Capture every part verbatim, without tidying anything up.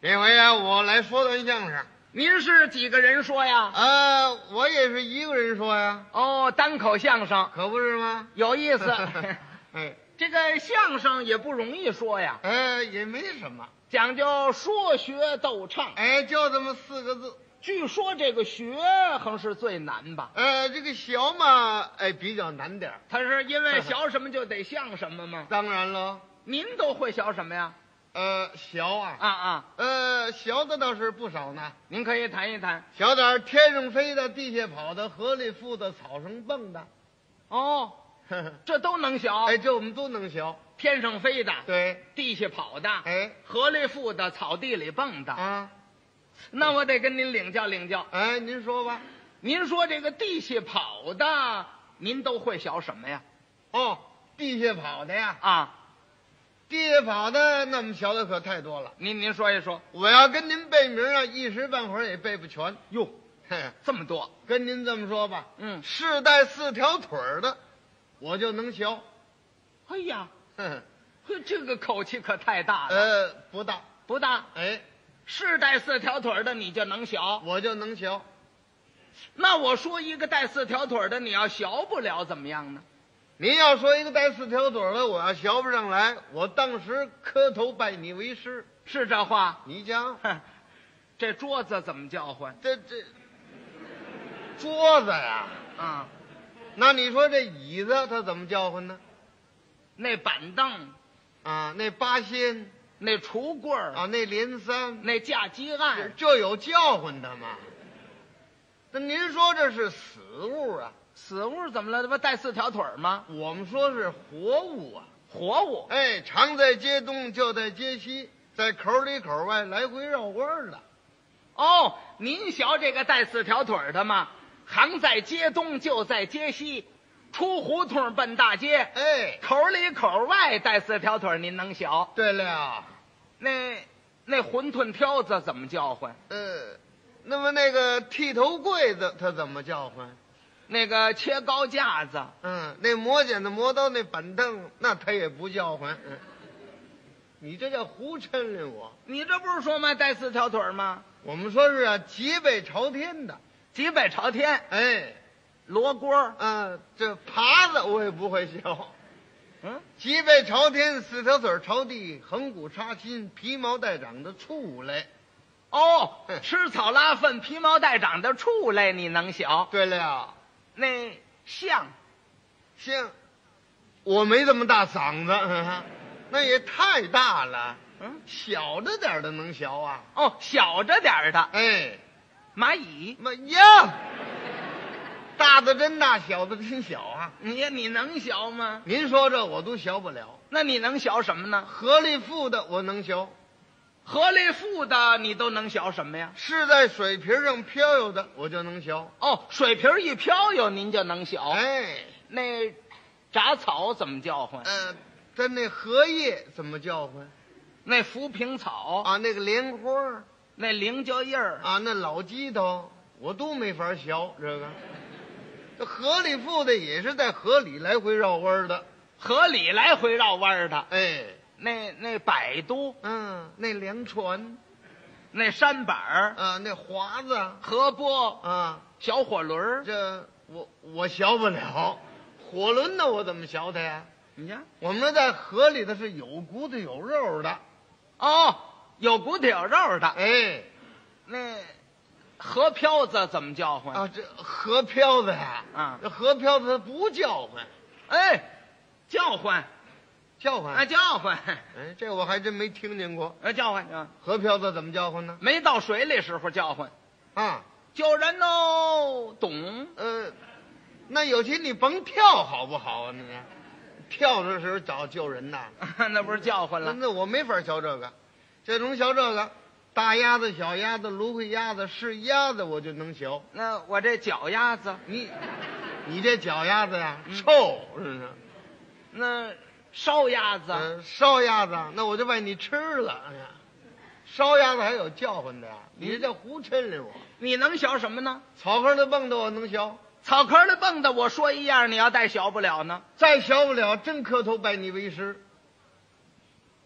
这回啊，我来说段相声。 您是几个人说呀？ 呃，我也是一个人说呀。 哦，单口相声， 可不是吗？ 有意思。 哎， 这个相声也不容易说呀， 哎，也没什么， 讲究说学逗唱。 哎，就这么四个字。 据说这个学横是最难吧？ 呃，这个学嘛，哎，比较难点儿。 他是因为学什么就得像什么吗？ 当然了。 您都会学什么呀？ 呃，学啊， 啊啊， 呃，学的倒是不少呢。 您可以谈一谈。 学点儿天上飞的、地下跑的、河里浮的、草上蹦的。 哦，这都能学。 哎，这我们都能学。 天上飞的， 对， 地下跑的， 哎， 河里浮的，草地里蹦的啊。 那我得跟您领教领教。 哎，您说吧。 您说这个地下跑的，您都会学什么呀？ 哦，地下跑的呀。 啊， 地下跑的那么学的可太多了。 您您说一说。 我要跟您背名啊，一时半会儿也背不全。 哟， 嘿， 这么多。 跟您这么说吧， 嗯， 是带四条腿儿的，我就能学。 哎呀， 哼， 呵，这个口气可太大了。 呃，不大。 不大。 哎， 是带四条腿的你就能学， 我就能学。 那我说一个带四条腿的，你要学不了怎么样呢？ 您要说一个带四条腿的，我要学不上来，我当时磕头拜你为师。 是这话？ 你讲， 这桌子怎么叫唤？ 这这桌子呀， 啊， 那你说这椅子它怎么叫唤呢？ 那板凳啊，那八仙那橱柜儿啊，那连三， 那架基案， 这有叫唤的吗？那您说这是死物啊？ 死物怎么了？这不带四条腿吗？ 我们说是活物啊。 活物。 哎，常在街东，就在街西，在口里口外来回绕弯的。 哦，您学这个带四条腿的吗？行在街东，就在街西，出胡同奔大街。 哎， 口里口外带四条腿，您能学？ 对了， 那那馄饨挑子怎么叫唤？ 呃，那么那个剃头柜子它怎么叫唤？ 那个切糕架子， 嗯，那磨剪子、磨刀那板凳，那它也不叫唤。嗯，你这叫胡抻了我。 你这不是说吗？带四条腿吗？ 我们说是啊，脊背朝天的。 脊背朝天。 哎， 罗锅。 嗯，这耙子我也不会学。 嗯， 脊背朝天，四条腿朝地，横骨插心，皮毛带长的畜类。 哦，吃草拉粪、皮毛带长的畜类，你能学？ 对了， 那象， 像我没这么大嗓子，呵呵，那也太大了。 嗯， 小着点的能学啊。 哦，小着点儿的。 哎， 蚂蚁， 妈呀，大的真大，小的真小啊。 你你能学吗？ 您说这我都学不了。 那你能学什么呢？ 河里浮的我能学， 河里浮的你都能学什么呀？ 是在水瓶上飘悠的我就能学。 哦，水瓶一飘悠，您就能学。 哎， 那铡草怎么叫唤？ 呃，在那荷叶怎么叫唤？ 那浮萍草啊，那个莲花那菱角叶儿啊，那老鸡头我都没法学。这个这河里浮的也是在河里来回绕弯的。 河里来回绕弯的。 哎， 那那摆渡， 嗯，那凉船那舢板儿啊，那划子河波啊， 小火轮儿， 这我我学不了。火轮呢，我怎么学它呀？ 你看， 我们说在河里头是有骨头有肉的。 哦，有骨头有肉的。 哎， 那河漂子怎么叫唤？ 啊，这河漂子呀， 啊这河漂子它不叫唤， 哎，叫唤， 叫唤。 啊，叫唤， 哎，这我还真没听见过。 呃，叫唤啊， 河漂子怎么叫唤呢？ 没到水里时候叫唤， 啊， 救人哦，懂？ 呃，那有些你甭跳好不好啊？那个跳的时候找救人呐， 那不是叫唤那了？ 那我没法学这个，这种学这个，大鸭子、小鸭子、芦荟鸭子、是鸭子，我就能学。 那我这脚丫子， 你，你这脚丫子呀， 嗯臭是不是？ 那烧鸭子， 嗯，烧鸭子，那我就把你吃了。哎呀，烧鸭子还有叫唤的呀，你这叫胡抻了我。 你能学什么呢？ 草坑的蹦的我能学， 草坑里蹦的，我说一样，你要带学不了呢。 再学不了，真磕头拜你为师。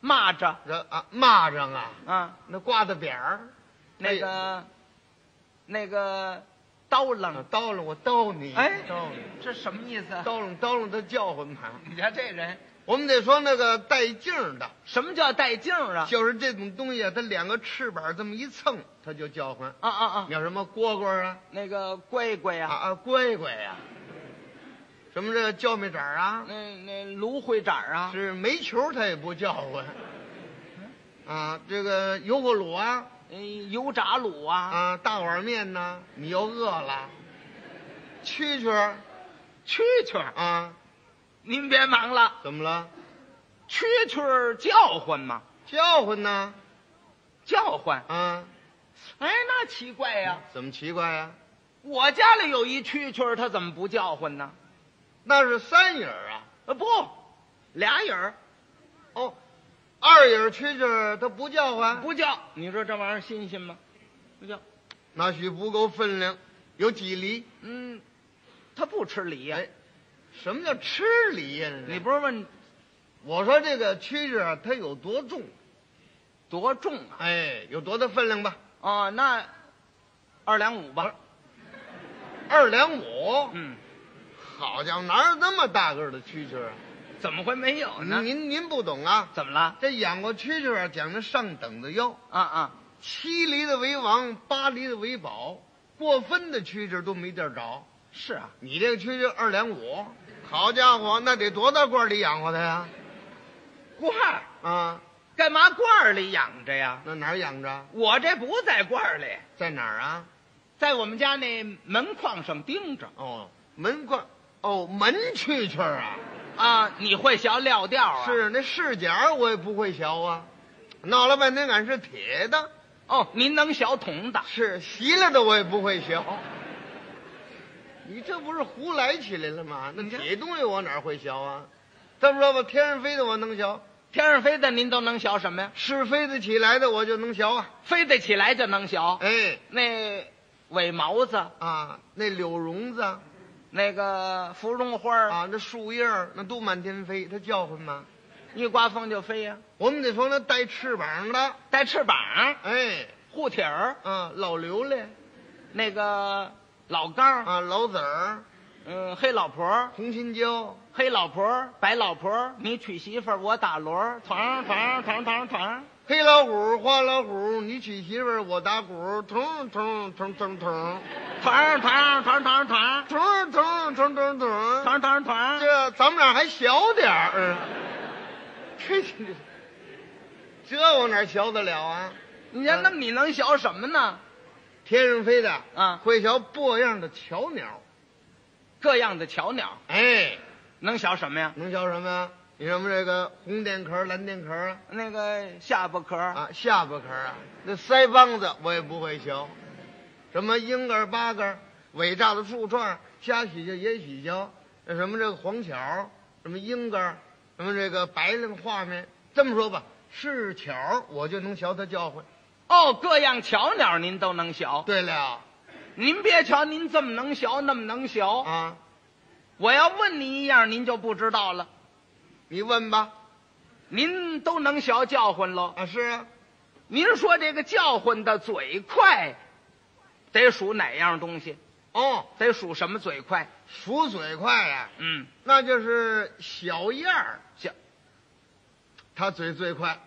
蚂蚱这啊，蚂蚱啊， 啊， 那挂的扁儿， 那个那个刀楞， 叨了我叨你， 哎叨了这什么意思？ 叨了叨了他叫唤嘛。 你看这人， 我们得说那个带劲的， 什么叫带劲儿啊？ 就是这种东西啊，它两个翅膀这么一蹭，它就叫唤。 啊啊啊！ 叫什么蝈蝈啊？ 那个乖乖呀， 啊啊，乖乖呀、什么这个叫没盏啊？ 那那芦荟盏啊， 是煤球它也不叫唤。啊，这个油锅卤啊， 嗯，油炸卤啊， 啊，大碗面呢，你又饿了。蛐蛐儿蛐蛐儿， 啊， 您别忙了， 怎么了？ 蛐蛐儿叫唤吗？ 叫唤呢？ 叫唤， 啊， 哎，那奇怪呀， 怎么奇怪呀、 我家里有一蛐蛐儿，它怎么不叫唤呢？ 那是三影儿啊。 呃，不，俩影儿哦，二影蛐蛐儿它不叫唤， 不叫。你说这玩意儿新鲜吗？不叫。 那许不够分量，有几厘？ 嗯，它不吃梨呀、 哎，什么叫吃梨呀、 你不是问我说这个蛐蛐啊，它有多重？ 多重啊？ 哎，有多大分量吧？ 哦，那二两五吧。 二两五。 嗯， 好家伙，哪有那么大个儿的蛐蛐啊？ 怎么会没有呢？ 您您不懂啊？ 怎么了？ 这养过蛐蛐啊，讲究上等的要， 啊啊， 七厘的为王，八厘的为宝，过分的蛐蛐都没地儿找。 是啊， 你这个蛐蛐二两五，好家伙，那得多大罐里养活它呀？ 罐儿啊， 干嘛罐儿里养着呀？ 那哪儿养着？ 我这不在罐儿里， 在哪儿啊？ 在我们家那门框上钉着。 哦，门框，哦，门蛐蛐啊。 啊，你会学料调啊？ 是那饰甲我也不会学啊，闹了半天俺是铁的， 哦，您能学铜的？ 是锡了的我也不会学。你这不是胡来起来了吗？那铁东西我哪会学啊？这么说吧，天上飞的我能学， 天上飞的您都能学什么呀？ 是飞得起来的我就能学啊。 飞得起来就能学。 哎那尾毛子， 啊，那柳绒子那个芙蓉花儿， 啊，那树叶儿那都满天飞，它叫唤吗？ 一刮风就飞呀、 我们得说那带翅膀的， 带翅膀， 哎护体儿， 啊，老刘嘞那个老杠， 啊，老子儿， 嗯，黑老婆， 红心椒。 黑老婆，白老婆，你娶媳妇儿，我打锣儿，团团团团团。 黑老虎，花老虎，你娶媳妇儿，我打鼓，咚咚咚咚咚， 团团团团团咚咚咚咚咚。 团团团， 这咱们俩还小点儿，这这这我哪学得了啊？ 你看，那么你能学什么呢？ 天上飞的啊会学各样的巧鸟， 各样的巧鸟， 哎， 能学什么呀？ 能学什么呀？你什么这个红电壳、蓝电壳啊？ 那个下巴壳， 啊，下巴壳啊，那腮帮子我也不会学，什么鹰儿、八个、伟大的树串、瞎喜鹊、也喜鹊，那什么这个黄巧，什么鹰儿，什么这个白亮画面。这么说吧，是巧我就能学它叫唤。 哦，各样巧鸟您都能学。 对了您别瞧您这么能学，那么能学， 啊， 我要问您一样，您就不知道了。 你问吧。 您都能学叫唤喽？ 啊，是啊， 您说这个叫唤的嘴快，得数哪样东西？ 哦， 得数什么嘴快？ 数嘴快呀、 嗯， 那就是小燕儿， 小， 它嘴最快。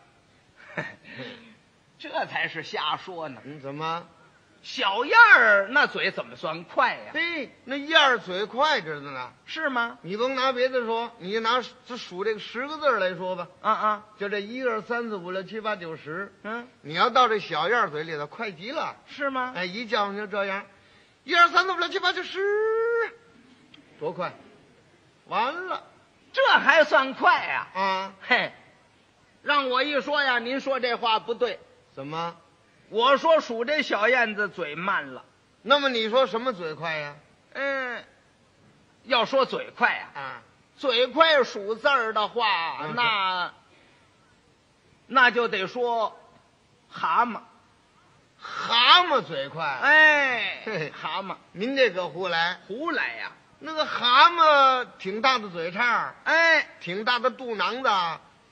这才是瞎说呢。 嗯，怎么？ 小燕儿那嘴怎么算快呀？ 嘿，那燕儿嘴快着呢。 是吗？ 你甭拿别的说，你就拿这数这个十个字儿来说吧， 啊啊， 就这一二三四五六七八九十， 嗯， 你要到这小燕儿嘴里头，快极了。 是吗？ 哎，一叫唤就这样，一二三四五六七八九十，多快！完了这还算快呀？ 啊？ 嘿，让我一说呀，您说这话不对。 怎么？ 我说数这小燕子嘴慢了。 那么你说什么嘴快呀？ 嗯，要说嘴快呀， 啊， 嘴快数字儿的话， 嗯那那就得说蛤蟆。 蛤蟆嘴快。 哎嘿嘿， 蛤蟆您这个胡来， 胡来呀。 那个蛤蟆挺大的嘴叉儿， 哎， 挺大的肚囊子，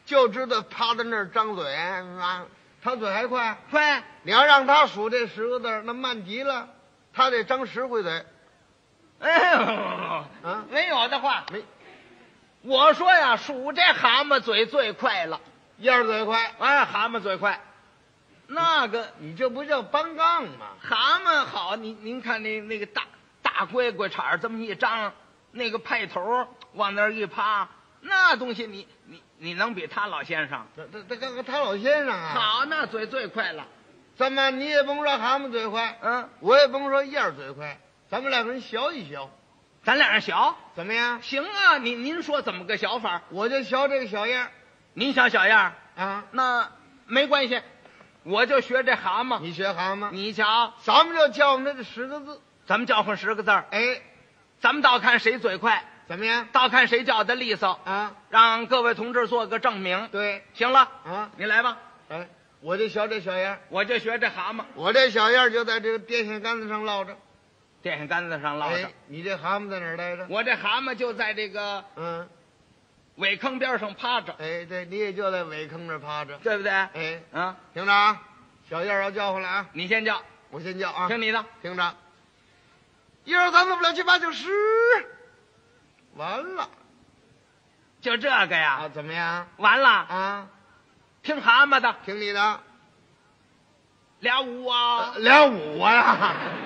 就知道趴在那儿张嘴啊，他嘴还快。 快， 你要让他数这十个字儿那慢极了，他得张十回嘴。 哎呦， 啊没有的话， 没， 我说呀，数这蛤蟆嘴最快了。 燕儿嘴快， 哎，蛤蟆嘴快，那个你这不叫搬杠吗？ 蛤蟆好，您您看那那个大大龟龟铲儿这么一张，那个派头往那儿一趴，那东西你你你能比他老先生？ 这这这个他老先生啊， 好，那嘴最快了。 咱们你也甭说蛤蟆嘴快， 嗯， 我也甭说燕儿嘴快，咱们两个人学一学， 咱俩人学， 怎么样？ 行啊，您您说怎么个学法？ 我就学这个小样您想小样儿， 儿啊， 那没关系，我就学这蛤蟆。 你学蛤蟆， 你瞧， 咱们就教我们这十个字， 咱们叫唤十个字儿， 哎， 咱们倒看谁嘴快， 怎么样？ 倒看谁叫的利索， 啊， 让各位同志做个证明。 对， 行了， 啊， 你来吧， 哎，我就学这小样儿， 我就学这蛤蟆， 我这小样儿就在这个电线杆子上落着， 电线杆子上落着哎。，你这蛤蟆在哪儿待着？ 我这蛤蟆就在这个嗯， 苇坑边上趴着， 哎，对，你也就在苇坑那儿趴着， 对不对？ 哎， 啊， 听着啊，小燕儿要叫唤了啊， 你先叫， 我先叫啊， 听你的。 听着，一二三四五六七八九十，完了就这个啊， 呀， 怎么样完了， 啊？ 听蛤蟆的， 听你的， 俩五啊呃，俩五啊呀，